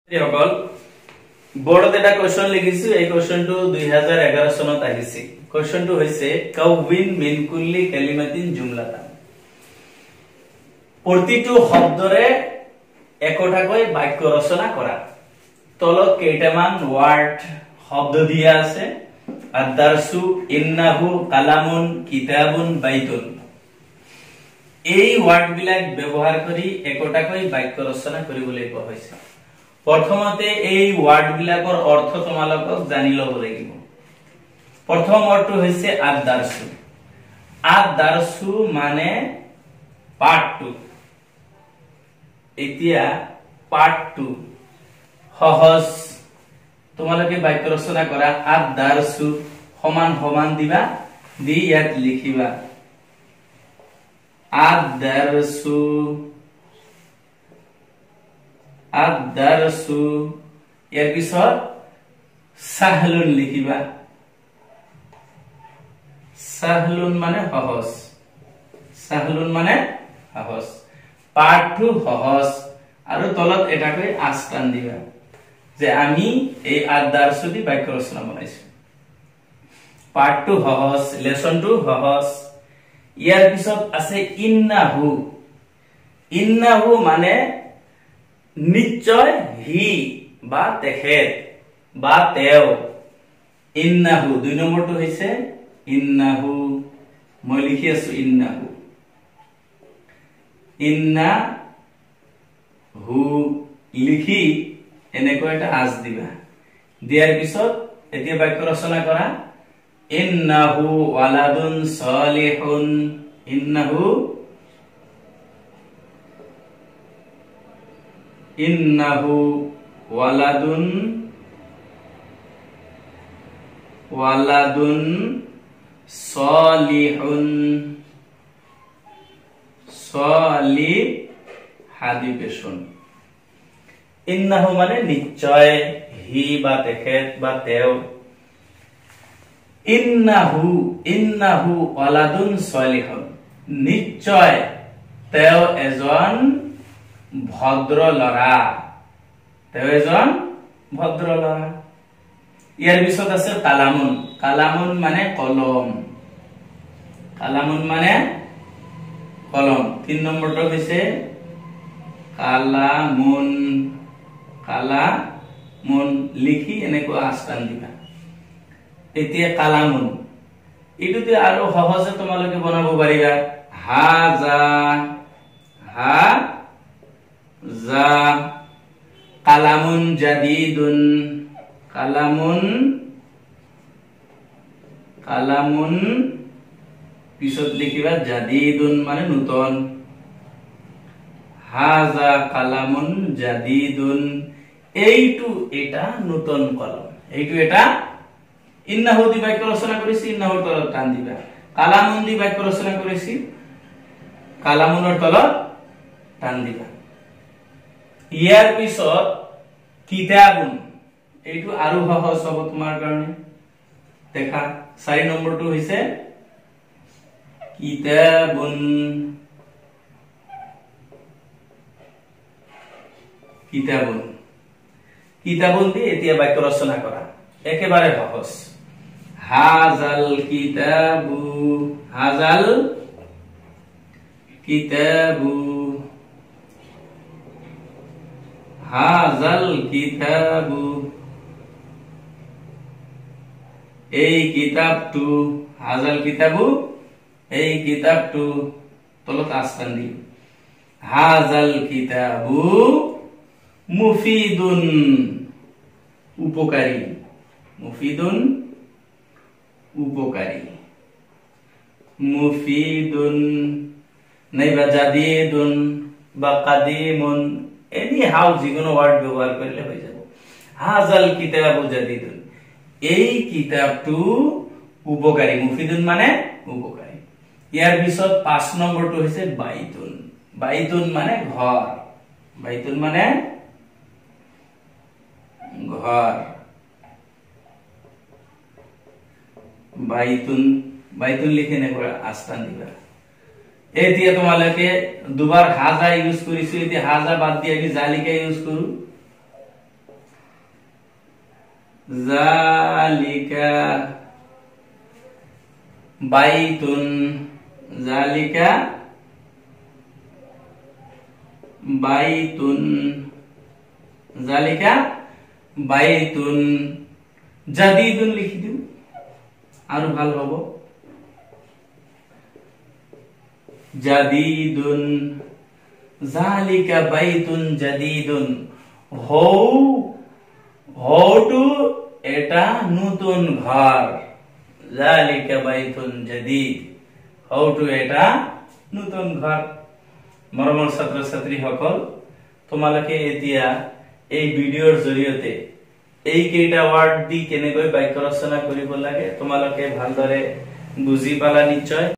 সকল বোর্ডত এটা কোশ্চন লিখিছো এই কোশ্চনটো 2011 সনত আহিছে কোশ্চনটো হৈছে কাউবিন মিন কুল্লি কালিমাতিন জুমলাতান প্ৰতিটো শব্দৰে একোটাকৈ বাক্য ৰচনা কৰা তলত কেইটামান ওয়ার্ড শব্দ দিয়া আছে আদারসু ইন্নাহু কালামুন কিতাবুন বাইতুন এই ওয়ার্ড বিলাক ব্যৱহাৰ কৰি একোটাকৈ বাক্য ৰচনা কৰিবলৈ কোৱা হৈছে প্ৰথমতে এই ওয়ার্ড বিলাকৰ অৰ্থ তোমালোকক জানি লব লাগিব প্ৰথম অৰ্থ হৈছে আদারসু আদারসু মানে পার্ট 2 এতিয়া পার্ট 2 সহজ তোমালোকে বাক্য ৰচনা কৰা আদারসু সমান সমান দিবা দি ইয়াত লিখিবা আদারসু আদারসু ইয়াৰ পিছত সাহলুন লিখিবা সাহলুন মানে সহজ সাহলুন মানে সহজ পার্ট 2 সহজ আৰু তলত এটাকৈ আস্তান দিবা যে আমি এই আদারসু দি বাক্য ৰচনা বনাইছো পার্ট 2 সহজ লেসন 2 সহজ ইয়াৰ পিছত আছে ইন্নাহু ইন্নাহু মানে নিশ্চয় হি বা তেখেত বা তেও ইন্নাহু দুই নম্বৰটো হৈছে ইন্নাহু মই লিখি আছো ইন্নাহু ইন্নাহু লিখি এনেকৈ এটা আজ দিবা দিয়াৰ পিছত এতিয়া বাক্য ৰচনা কৰা ইন্নাহু ওয়ালাদুন সালিহুন ইন্নাহু ইন্নাহু ওয়ালাদুন সালিহুন সালিহাদিবেশন ইন্নাহু মানে নিশ্চয় হি বা তেখেত বা তেও ইন্নাহু ওয়ালাদুন সালিহুন নিশ্চয় তেও এজন ভদ্র লৰা তেও এজন ভদ্র লৰা ইয়াৰ পিছত আছে কালামুন কালামুন মানে কলম কালামুন মানে কলম 3 নম্বৰটো হৈছে কালামুন লিখি এনেকৈ আস্তান দিবা এতিয়া কালামুন ইটোতে আৰু সহজে তোমালোকে বনাব পাৰিবা হাজা কালামুন জাদিদুন কালামুন পিছত লিখিবা জাদিদুন মানে নতুন হাজা কালামুন জাদিদুন এইটো এটা নতুন কলম এইটো এটা ইন্নাহু দি বাক্য ৰচনা কৰিছি ইন্নাহুৰ তলত টান দিবা কালামুন দি বাক্য ৰচনা কৰিছি কালামুনৰ তলত টান দিবা ইয়াৰ পিছত কিতাবুন এইটো আৰু সহজ হ'ব তোমাৰ কাৰণে দেখা 4 নম্বৰটো হৈছে কিতাবুন কিতাবুন দি এতিয়া বাক্য ৰচনা কৰা একেবাৰে সহজ হাজাল কিতাবু এই কিতাবটো হাজাল কিতাবু এই কিতাবটো তলত আস্তান দি হাজাল কিতাবু মুফিদুন উপকারী মুফিদুন নাইবা জাদিদুন বা কাদিমুন এনি হাউ যিকোনো ওয়ার্ড ব্যবহার করলে হয়ে যাব হাজাল কিতাবু জাদিদুন এই কিতাবটো উপকারী মুফিদুন মানে উপকারী ইয়াৰ পিছত 5 নম্বৰটো হৈছে বাইতুন মানে ঘৰ বাইতুন লিখে নে আস্তান দিবা এতিয়া তোমালোকে দুবাৰ হাজা ইউজ কৰিছো এতিয়া হাজা বাদ দি আমি জালিকা ইউজ কৰো জালিকা বাইতুন, জালিকা বাইতুন, জালিকা বাইতুন। জাদিদুন লিখি দিও আৰু ভাল হ'ব। জাদিদুন, জালিকা বাইতুন জাদিদুন। হওটো এটা নতুন ঘর, জালিকা বাইতুন জাদিদ, হওটো এটা নতুন ঘর। মৰমৰ ছাত্ৰ ছাত্ৰীসকল, তোমালোকে এতিয়া এই ভিডিঅ'ৰ জৰিয়তে এই কেইটা ৱাৰ্ড দি কেনেকৈ বাক্য ৰচনা কৰিব লাগে তোমালোকে ভালদৰে বুজি পালা নিশ্চয়।